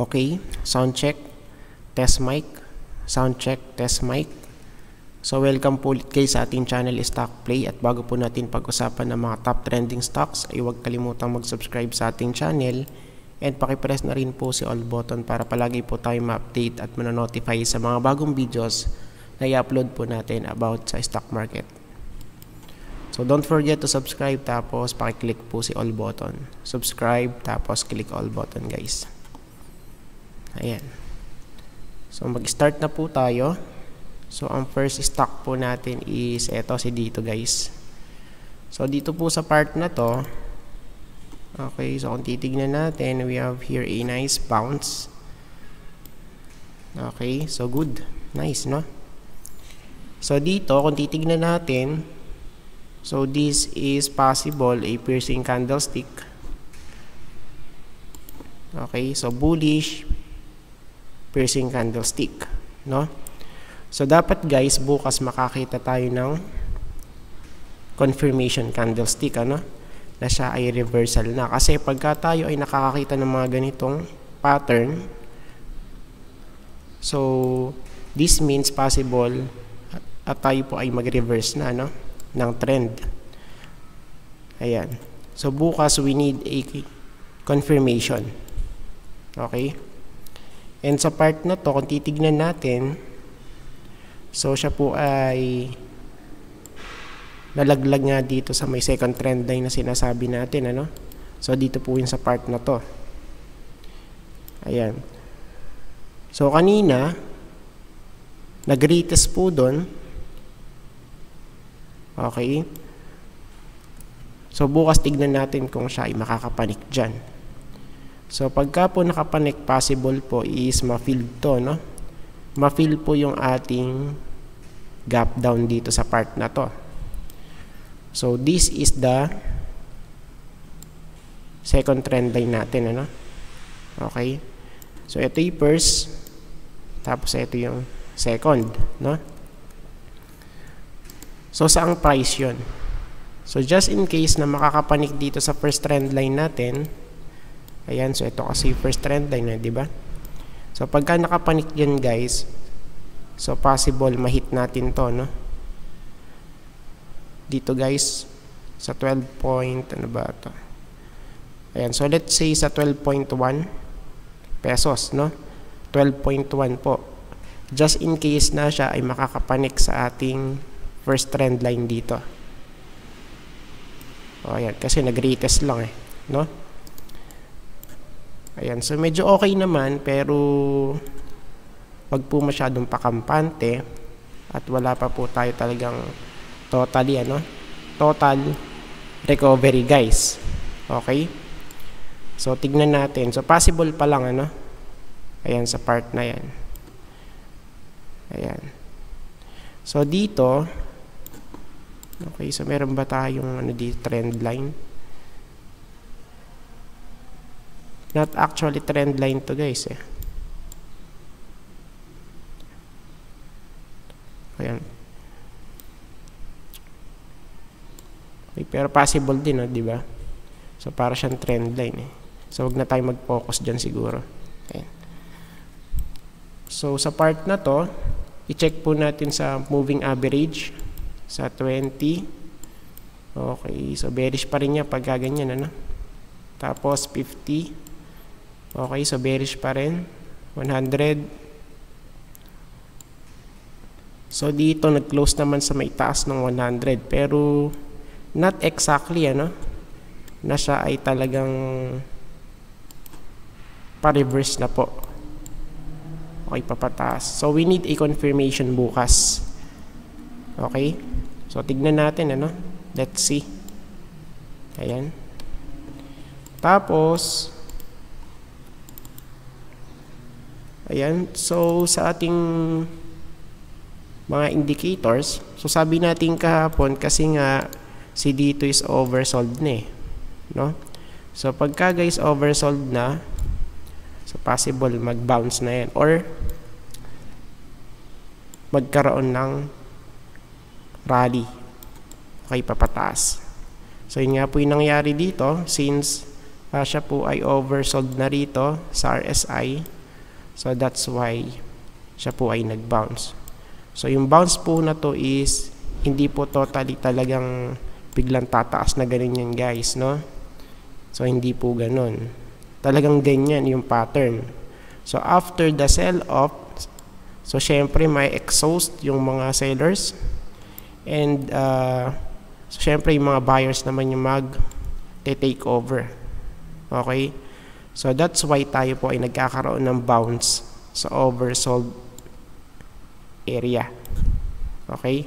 Okay, sound check, test mic, sound check, test mic. So welcome po ulit kayo sa ating channel Stock Play, at bago po natin pag-usapan ng mga top trending stocks ay huwag kalimutang mag-subscribe sa ating channel and pakipress na rin po si all button para palagi po tayo ma-update at manonotify sa mga bagong videos na i-upload po natin about sa stock market. So don't forget to subscribe, tapos pakiclick po si all button. Subscribe tapos click all button, guys. Ayan. So mag-start na po tayo. So ang first stock po natin is eto, si dito, guys. So dito po sa part na to, okay, so kung titignan natin, we have here a nice bounce. Okay, so good. Nice, no? So dito, kung titignan natin, so this is possible a piercing candlestick. Okay, so bullish piercing candlestick, no? So dapat, guys, bukas makakita tayo ng confirmation candlestick, ano? Na siya ay reversal na. Kasi pagka tayo ay nakakakita ng mga ganitong pattern, so this means possible at tayo po ay mag-reverse na, no, ng trend. Ayan. So bukas we need a confirmation. Okay? And sa part na to, kung titignan natin, so siya po ay nalaglag nga dito sa may second trend line na sinasabi natin, ano? So dito po yun sa part na to. Ayan. So kanina, nag-retest po doon. Okay. So bukas tignan natin kung siya ay makakapanik dyan. So pagka po nakapanik, possible po is ma-fill to, no? Ma-fill po yung ating gap down dito sa part na to. So this is the second trend line natin, ano? Okay. So ito yung first, tapos ito yung second, no? So saang price yun? So just in case na makakapanik dito sa first trend line natin, ayan, so ito kasi first trend line na, di ba? So pagka nakapanik yan, guys, so possible ma-hit natin to, no? Dito, guys, sa 12 point, ano ba ito? Ayan, so let's say sa 12.1 pesos, no? 12.1 po. Just in case na siya ay makakapanik sa ating first trend line dito. O, ayan, kasi nag-retest lang, no? Ayan, so medyo okay naman, pero wag po masyadong pakampante at wala pa po tayo talagang totally, ano, total recovery, guys. Okay? So tignan natin. So possible pa lang, ano? Ayan, sa part na yan. Ayan. So dito, okay, so meron ba tayong ano dito, trend line? Not actually trend line to, guys, eh. Ayan. Okay, pero possible din, no, di ba? So para siyang trend line, eh. So wag na tayo mag-focus dyan siguro. Ayan. So sa part na to, i-check po natin sa moving average sa 20. Okay, so bearish pa rin niya pag ganyan, ano? Tapos 50. Okay, so bearish pa rin. 100. So dito nag-close naman sa may taas ng 100, pero not exactly, ano, na siya ay talagang pa-reverse na po. Okay, papataas. So we need a confirmation bukas. Okay? So tignan natin, ano? Let's see. Ayan. Tapos ayan, so sa ating mga indicators, so sabi natin kahapon kasi nga si dito is oversold na, no? So pagka, guys, oversold na, so possible mag-bounce na yan or magkaroon ng rally. Okay, papataas. So yun nga po yung nangyari dito, since siya po ay oversold na rito sa RSI. So that's why siya po ay nag-bounce. So yung bounce po na to is hindi po totally talagang biglang tataas na ganun yan guys, no? So hindi po ganun. Talagang ganyan yung pattern. So after the sell-off, so syempre may exhaust yung mga sellers. And so syempre yung mga buyers naman yung take over. Okay? So that's why tayo po ay nagkakaroon ng bounce sa oversold area. Okay?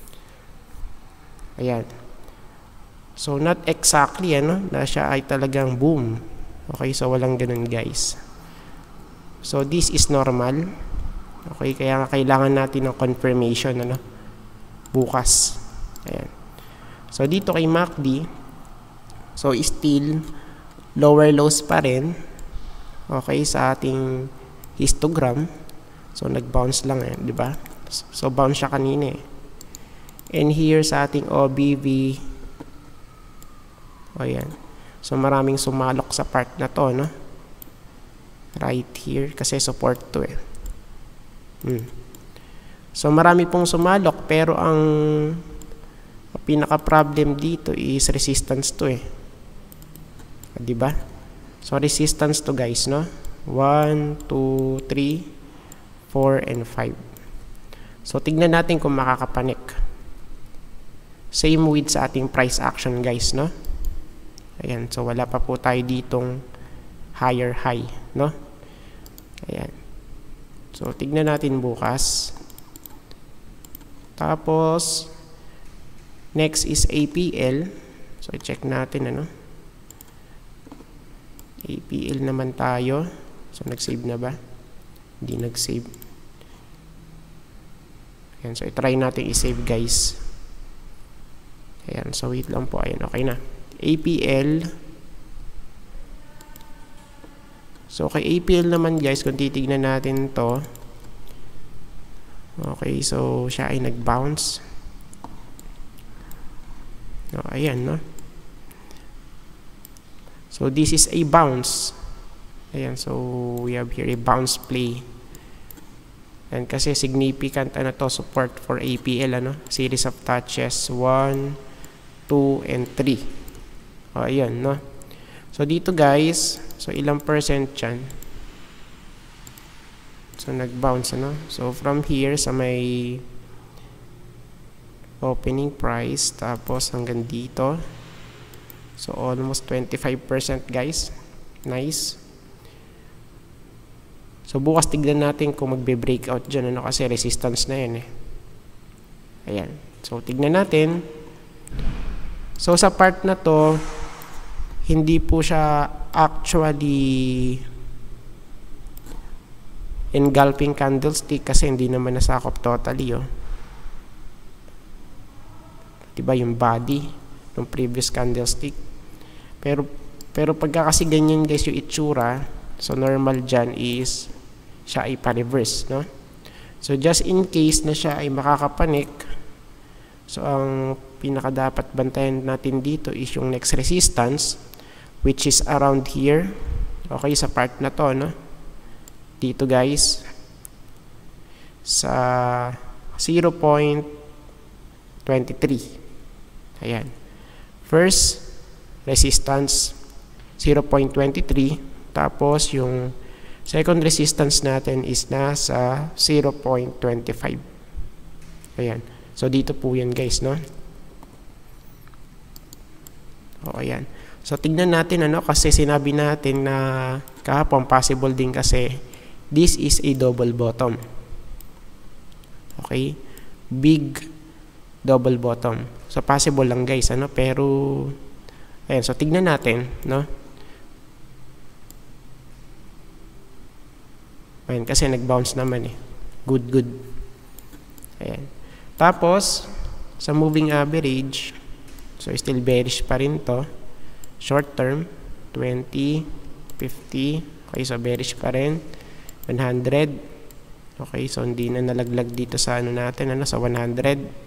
Ayan. So not exactly na siya ay talagang boom. Okay? So walang ganun guys. So this is normal. Okay? Kaya kailangan natin ng confirmation bukas. Ayan. So dito kay MACD, so still lower lows pa rin. Okay, sa ating histogram. So nag-bounce lang di ba? So bounce siya kanina And here sa ating OBV, ayan. So maraming sumalok sa part na to, no? Right here kasi support to So marami pong sumalok pero ang pinaka problem dito is resistance to di ba? So resistance to guys, no? 1, 2, 3, 4 and 5. So tignan natin kung makakapanik. Same with sa ating price action guys, no? Ayan, so wala pa po tayo ditong higher high, no? Ayan. So tignan natin bukas. Tapos next is APL. So i-check natin APL naman tayo. So nag-save na ba? Hindi nag-save. Ayan, so i-try natin i-save guys. Ayan, so wait lang po. Ayan, okay na. APL. So kay APL naman guys, kung titignan natin to. Okay, so siya ay nag-bounce. Ayan, no? So this is a bounce. Ayan, so we have here a bounce play. And kasi significant to support for APL, series of touches 1, 2 and 3. Ayan, no? So dito guys, so ilang percent yan? So nag-bounce, So from here sa may opening price tapos hanggang dito. So almost 25% guys. Nice. So bukas tignan natin kung magbe-breakout dyan kasi resistance na yan Ayan. So tignan natin. So sa part na to, hindi po siya actually engulfing candlestick kasi hindi naman nasakop totally diba yung body ng previous candlestick. Pero pagka kasi ganyan guys yung itsura, so normal dyan is siya ay pa-reverse, no? So just in case na siya ay makakapanik, so ang pinaka dapat bantayan natin dito is yung next resistance, which is around here. Okay, sa part na to, no? Dito guys sa 0.23. Ayan. First resistance 0.23, tapos yung second resistance natin is nasa 0.25. Ayan. So dito po yan guys, no? Ayan. So tignan natin kasi sinabi natin na kahapon possible din kasi this is a double bottom. Okay? Big double bottom. So possible lang guys, pero ayan, so tignan natin, no? Ayan, kasi nag-bounce naman Good. Ayan. Tapos sa moving average, so still bearish pa rin to. Short term 20, 50. Okay, so bearish pa rin. 100. Okay, so hindi na nalaglag dito sa natin, sa 100.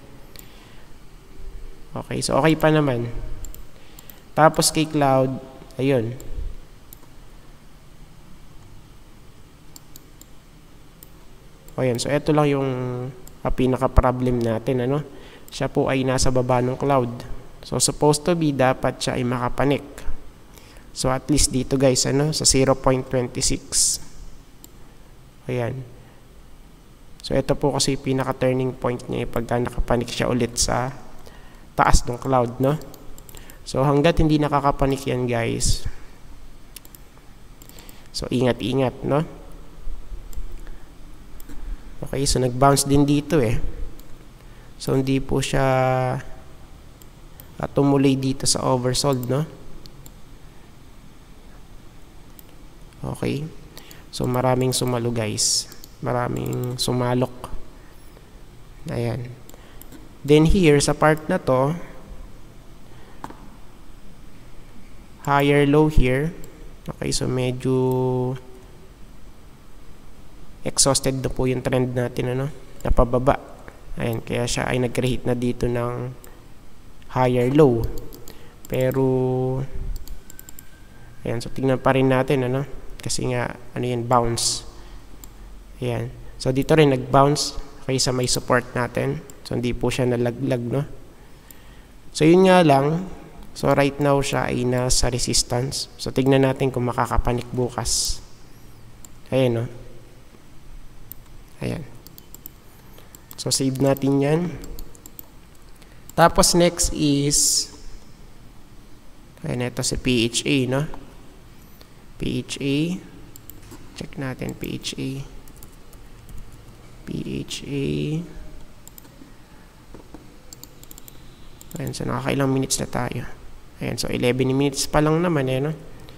Okay, so okay pa naman. Tapos kay cloud, ayun. O yan, so ito lang yung pinaka-problem natin, ano? Siya po ay nasa baba ng cloud. So supposed to be, dapat siya ay makapanik. So at least dito guys, ano, sa 0.26. Ayan. So ito po kasi pinaka-turning point niya pagka nakapanik siya ulit sa taas ng cloud, no? So hanggat hindi nakakapanik yan guys, so ingat-ingat, no? Okay, so nag-bounce din dito eh. So hindi po siya tumuloy dito sa oversold, no? Okay. So maraming sumalo guys. Maraming sumalok. Ayan. Then here sa part na to, higher low here. Okay, so medyo exhausted na po yung trend natin, ano, napababa. Ayan, kaya siya ay nag-create na dito ng higher low. Pero ayan, so tingnan pa rin natin, ano, kasi nga ano yan, bounce. Ayan, so dito rin nag-bounce kaysa may support natin. So hindi po siya nalaglag, no. So yun nga lang. So right now siya ay nasa resistance. So tignan natin kung makakapanik bukas. Ayan, no. Ayan. So save natin yan. Tapos next is, ayan, ito si PHA, no. PHA. Check natin PHA. PHA. Ayan, so nakakailang minutes na tayo. Ayan, so 11 minutes pa lang naman, no.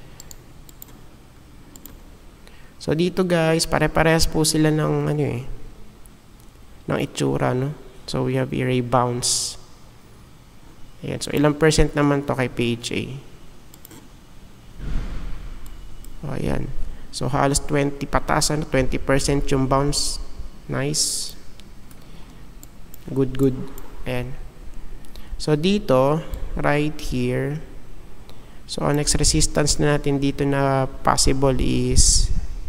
So dito guys, pare-parehas po sila ng ano eh, ng itsura, no. So we have here a bounce. Ayan, so ilang percent naman to kay PHA? O, ayan. So halos 20 pataas, ano, 20% yung bounce. Nice. Good, good. Ayan. So dito, right here, so ang next resistance na natin dito na possible is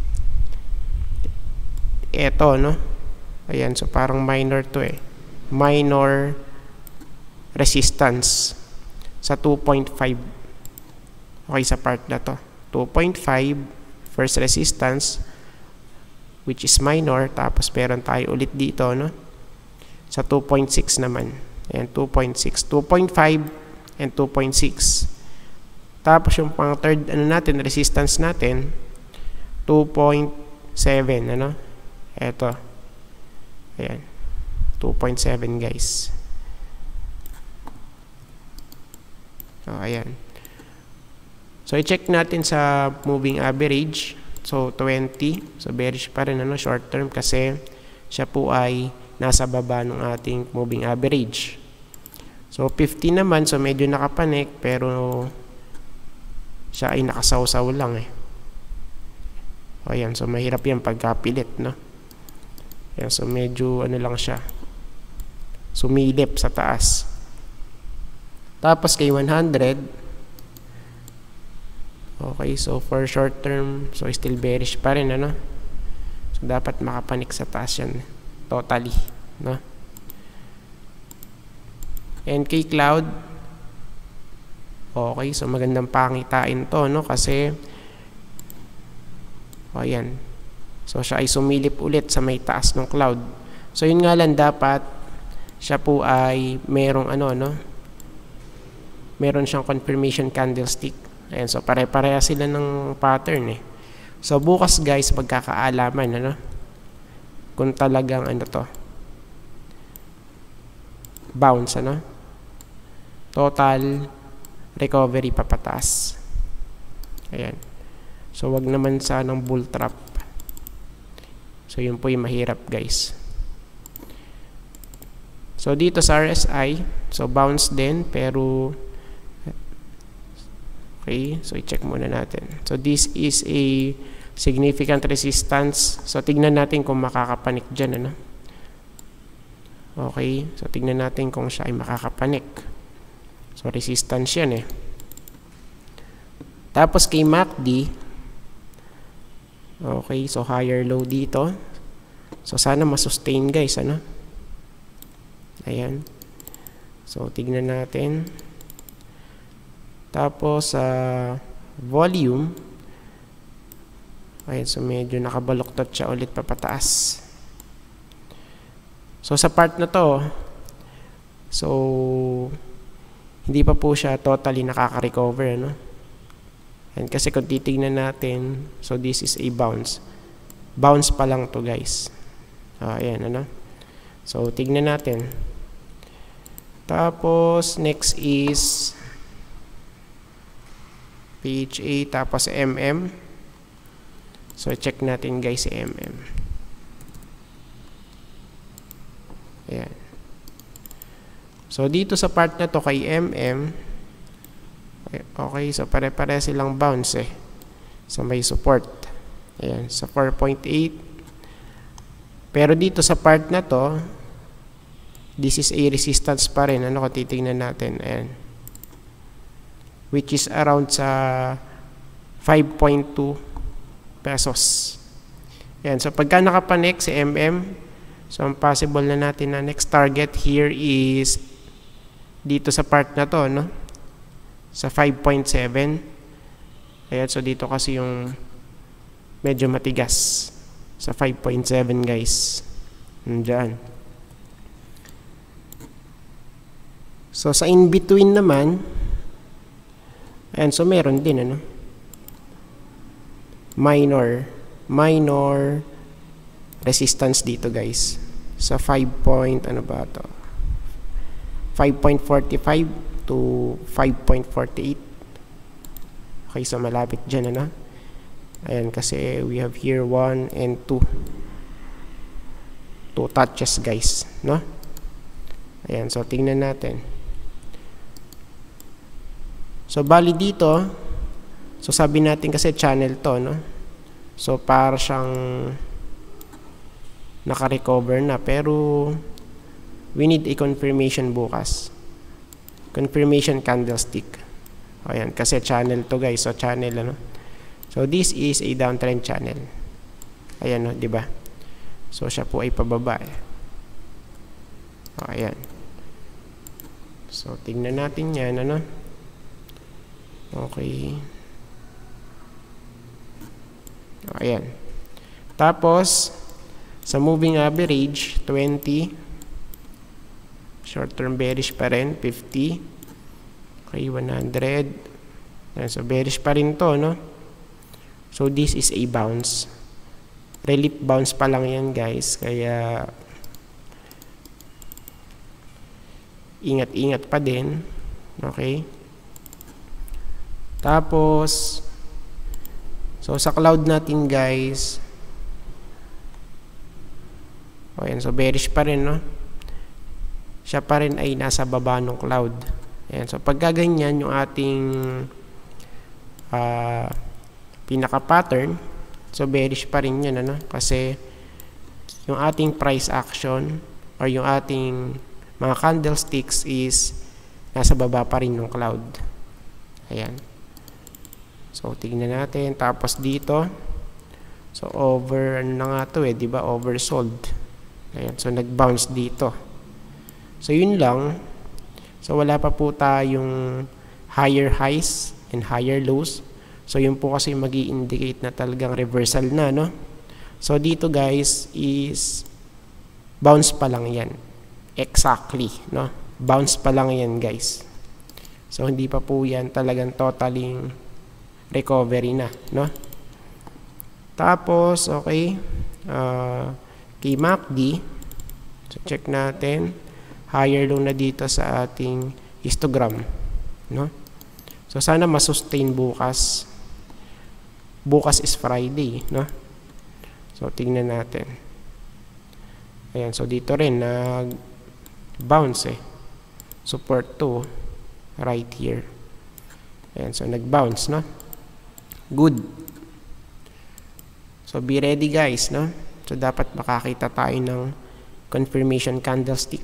eto, no. Ayan, so parang minor to eh. Minor resistance sa 2.5. Okay, sa part na to. 2.5 first resistance, which is minor, tapos meron tayo ulit dito, no, sa 2.6 naman. Ayan, 2.6, 2.5 and 2.6. Tapos yung pang third ano natin, resistance natin 2.7, ano, eto. Ayan, 2.7 guys. So ayan. So i-check natin sa moving average. So 20. So bearish pa rin, ano, short term, kasi siya po ay nasa baba ng ating moving average. So 50 naman, so medyo nakapanik, pero siya ay nakasawsaw lang eh. O ayan, so mahirap yan pagkapilit, no. Ayan, so medyo ano lang siya, sumilip sa taas. Tapos kay 100, okay, so for short term, so still bearish pa rin, ano. So dapat makapanik sa taas yan totally, no. And kay cloud, okay, so magandang pangitain to, no, kasi o ayan, so siya ay sumilip ulit sa may taas ng cloud. So yun nga lang, dapat siya po ay merong ano, no, meron siyang confirmation candlestick. Ayan, so pare-pareha sila ng pattern eh. So bukas guys, magkakaalaman, ano, kung talagang ano to, bounce, ano, total recovery papataas. Ayan, so wag naman sanang bull trap. So yun po yung mahirap guys. So dito sa RSI, so bounce din, pero okay, so i-check muna natin. So this is a significant resistance. So tignan natin kung makakapanik dyan, ano. Okay, so tignan natin kung siya ay makakapanik. So resistance yan eh. Tapos kay MACD, okay, so higher low dito. So sana masustain guys, ano? Ayan. So tignan natin. Tapos volume. Ayan, so medyo nakabaluktot siya ulit papataas. So sa part na to, so hindi pa po siya totally nakaka-recover, ano? And kasi kung titignan natin, so this is a bounce. Bounce pa lang to guys. Ayan, ano? So tignan natin. Tapos next is PHA, tapos MM. So check natin guys si MM. Ayan. So dito sa part na to kay MM, okay, so pare-pare silang bounce sa may support. Ayan, sa 4.8. Pero dito sa part na to, this is a resistance pa rin. Ano kung titingnan natin? Ayan. Which is around sa 5.2 pesos. Ayan, so pagka nakapanek si MM, so ang possible na natin na next target here is dito sa part na to, no? Sa 5.7. Ayan, so dito kasi yung medyo matigas sa 5.7 guys. Diyan. So sa in between naman, ayan, so meron din, ano? Minor resistance dito guys. Sa 5. Ano ba to? 5.45 to 5.48. Okay, so malapit dyan, ano? Ayan, kasi we have here 1 and 2 touches guys, no? Ayan, so tingnan natin. So bali dito, so sabi natin kasi channel to, no? So para siyang naka-recover na, pero we need a confirmation bukas. Confirmation candlestick. Ayan, kasi channel to guys. So channel, ano? So this is a downtrend channel. Ayan, no, 'di ba? So siya po ay pababa. Ayan. So tingnan natin 'yan, ano? Okay. Ayan. Tapos sa moving average 20, short term bearish pa rin 50. Okay, 100. Ayan, so bearish pa rin to, no? So this is a bounce. Relief bounce pa lang yan guys, kaya ingat-ingat pa din. Okay. Tapos so sa cloud natin guys, ayan, so bearish pa rin, no? Siya pa rin ay nasa baba ng cloud. Ayan, so pagka ganyan yung ating pinaka-pattern, so bearish pa rin yan, ano? Kasi yung ating price action or yung ating mga candlesticks is nasa baba pa rin ng cloud. Ayan. So tignan natin. Tapos dito, so over, ano na nga to di ba? Oversold. Ayan, so nag-bounce dito. So yun lang. So wala pa po tayong higher highs and higher lows. So yun po kasi magi-indicate na talagang reversal na, no? So dito guys is bounce pa lang yan. Exactly, no? Bounce pa lang yan guys. So hindi pa po yan talagang totaling recovery na, no? Tapos okay, kay MACD, so check natin, higher low na dito sa ating histogram, no? So sana masustain bukas. Bukas is Friday, no? So tingnan natin. Ayan, so dito rin nag bounce support to right here. Ayan, so nag bounce, no? Good. So be ready guys, no? So dapat makakita tayo ng confirmation candlestick.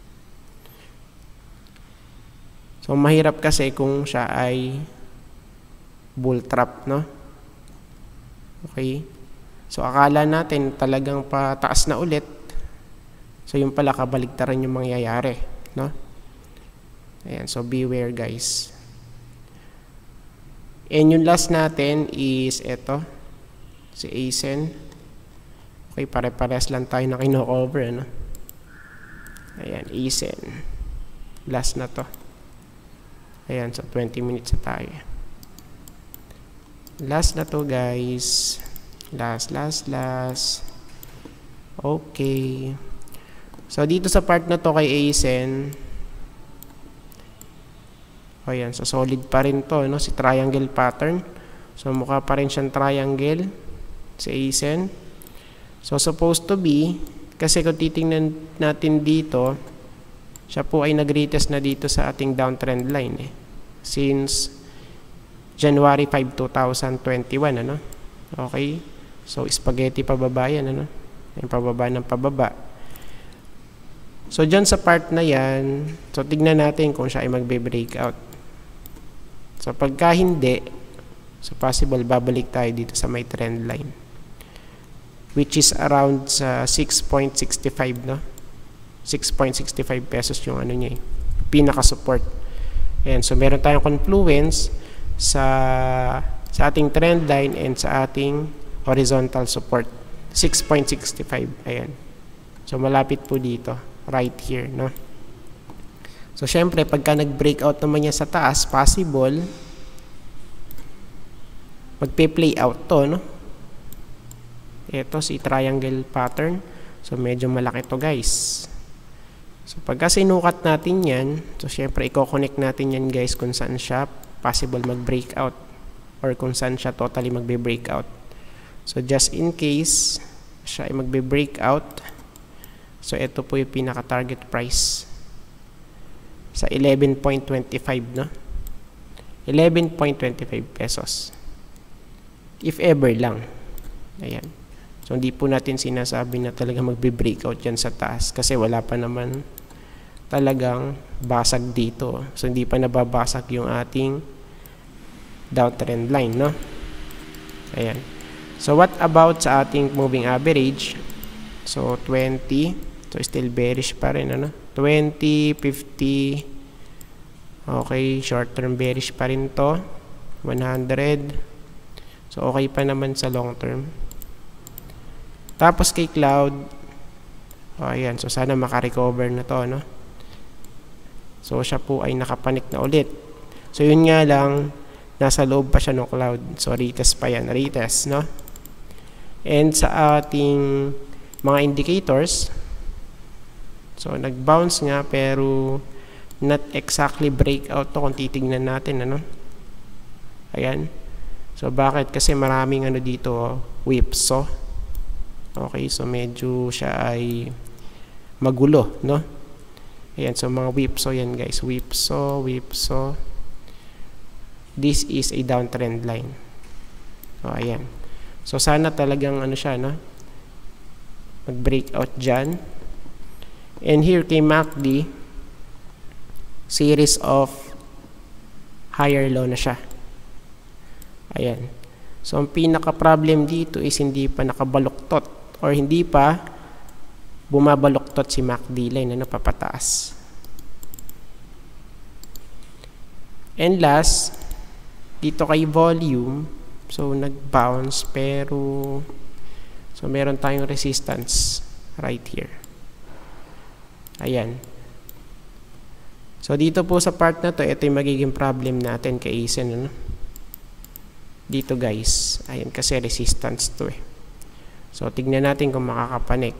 So mahirap kasi kung siya ay bull trap, no? Okay. So akala natin talagang pataas na ulit. So yung pala kabaligtaran yung mangyayari, no? Ayan, so beware guys. And yung last natin is ito, si ASEN. Okay, pare-pares lang tayo na kino-cover, ano? Ayan, ASEN. Last na to. Ayan, so 20 minutes na tayo. Last na to guys. Last. Okay. So dito sa part na to kay ASEN, ayan, so solid pa rin to, no? Si triangle pattern. So mukha pa rin siyang triangle si ASEN. So supposed to be, kasi kung titingnan natin dito, siya po ay nag-retest na dito sa ating downtrend line since January 5, 2021, ano? Okay? So spaghetti pababa yan, ano? Yung pababa ng pababa. So dyan sa part na yan, so tignan natin kung siya ay magbe-breakout. So pagka hindi, so possible babalik tayo dito sa may trend line, which is around sa 6.65, no? 6.65 pesos yung ano niya, pinaka-support. Ayan, so meron tayong confluence sa ating trend line and sa ating horizontal support, 6.65. Ayan. So malapit po dito, right here, no? So syempre pagka nag-breakout naman niya sa taas, possible magpe-play out to, no? Ito si triangle pattern. So medyo malaki to guys. So pagka sinukat natin yan, so syempre i-connect natin yan guys kung saan siya possible mag-breakout or kung saan siya totally magbe-breakout. So just in case siya ay magbe-breakout, so ito po yung pinaka-target price sa 11.25, no? 11.25 pesos. If ever lang. Ayan. So hindi po natin sinasabi na talaga magbe-breakout yan sa taas kasi wala pa naman talagang basag dito. So hindi pa nababasag yung ating downtrend line, no? Ayan. So what about sa ating moving average? So 20, so still bearish pa rin, ano? 20, 50. Okay, short term bearish pa rin to. 100. So okay pa naman sa long term. Tapos kay cloud, oh, ayan, so sana makarecover na to, no? So siya po ay nakapanik na ulit. So yun nga lang, nasa loob pa siya ng cloud. So retest pa yan, retest, no? And sa ating mga indicators, so nag-bounce nga pero not exactly breakout to kung titignan natin, ano? Ayan. So bakit? Kasi maraming ano dito, whipsaw. Okay, so medyo siya ay magulo, no? Ayan, so mga whipsaw yan guys. Whipsaw. This is a downtrend line. So ayan. So sana talagang ano siya, no? Mag-breakout dyan. And here kay MACD, series of higher low na siya. Ayan. So ang pinaka-problem dito is hindi pa nakabaluktot or hindi pa bumabaluktot si MACD line na napapataas. And last, dito kay volume, so nag-bounce pero so meron tayong resistance right here. Ayan. So dito po sa part na to, ito yung magiging problem natin kay ASEN, ano? Dito guys, ayan, kasi resistance to So tignan natin kung makakapanik.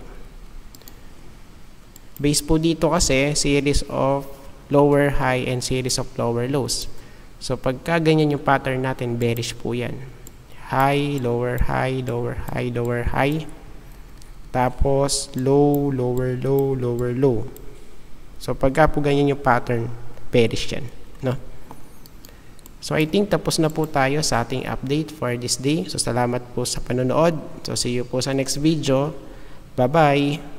Base po dito kasi series of lower high and series of lower lows. So pagka ganyan yung pattern natin, bearish po yan. High, lower high, lower high, lower high. Tapos low, lower low, lower low. So pagka po ganyan yung pattern, bearish yan, no? So I think tapos na po tayo sa ating update for this day. So salamat po sa panonood. So see you po sa next video. Bye-bye!